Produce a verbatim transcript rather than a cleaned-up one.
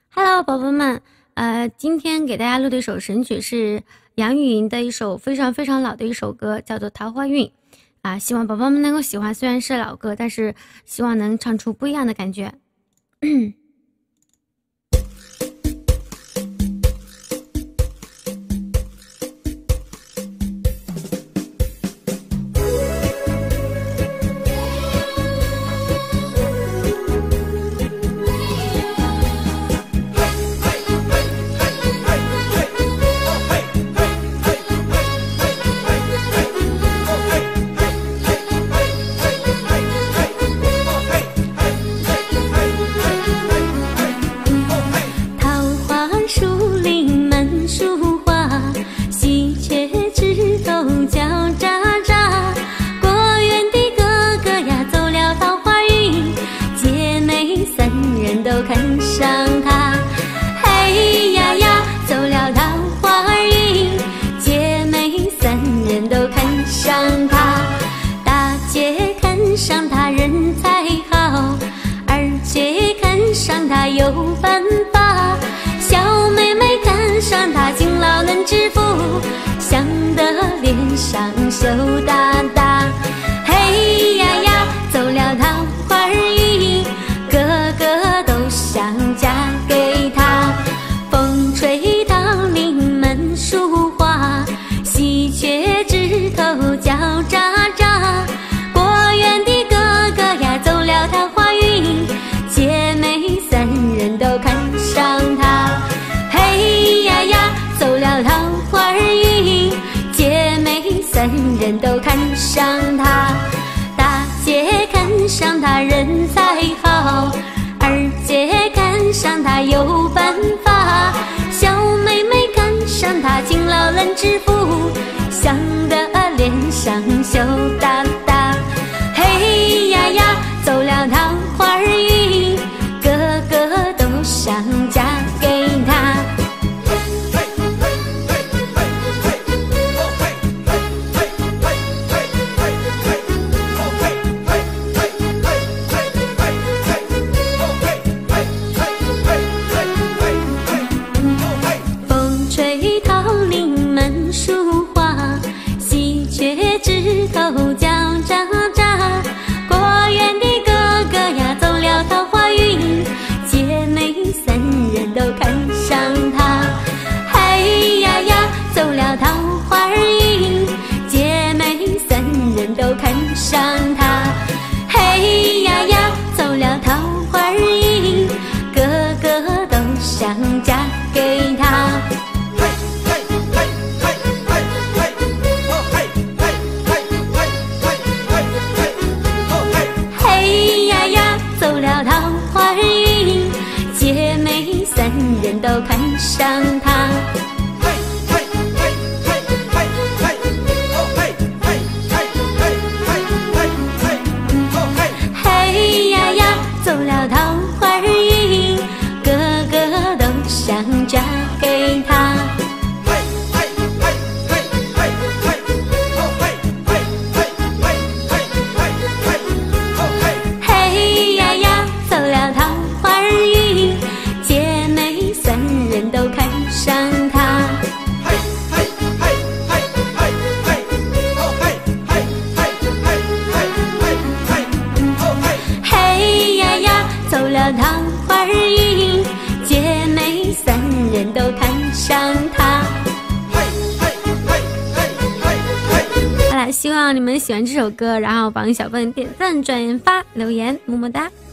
Hello， 宝宝们，呃，今天给大家录的一首神曲是杨钰莹的一首非常非常老的一首歌，叫做《桃花运》啊，希望宝宝们能够喜欢。虽然是老歌，但是希望能唱出不一样的感觉。 看上他，嘿呀呀，走了桃花运，姐妹三人都看上他。大姐看上他人才好，二姐看上他有办法，小妹妹看上他勤劳能致富，想得脸上羞答答。嘿呀呀，走了桃花运，个个都想嫁给他。风吹到临门树花，喜鹊枝头叫喳喳。果园的哥哥呀，走了桃花运，姐妹三人都看上他。嘿呀呀，走了桃花运，姐妹三人都看上他。大姐看上他人才好，二姐看上他有办法，小妹妹看上他勤劳能致富，想得脸上羞答答。嘿呀呀，走了桃花运，个个都想嫁给他。枝头叫喳喳，果园的哥哥呀，走了桃花运，姐妹三人都看上他。嘿呀呀，走了桃花运，姐妹三人都看上他。嘿呀呀，走了桃花运，个个都想嫁给他。走了桃花运，姐妹三人都看上他。嘿呀呀，走了桃花运，个个都想嫁给他。都看上他。嘿呀呀，走了桃花运，姐妹三人都看上他。 好了，希望你们喜欢这首歌，然后帮小笨点赞、转发、留言，么么哒。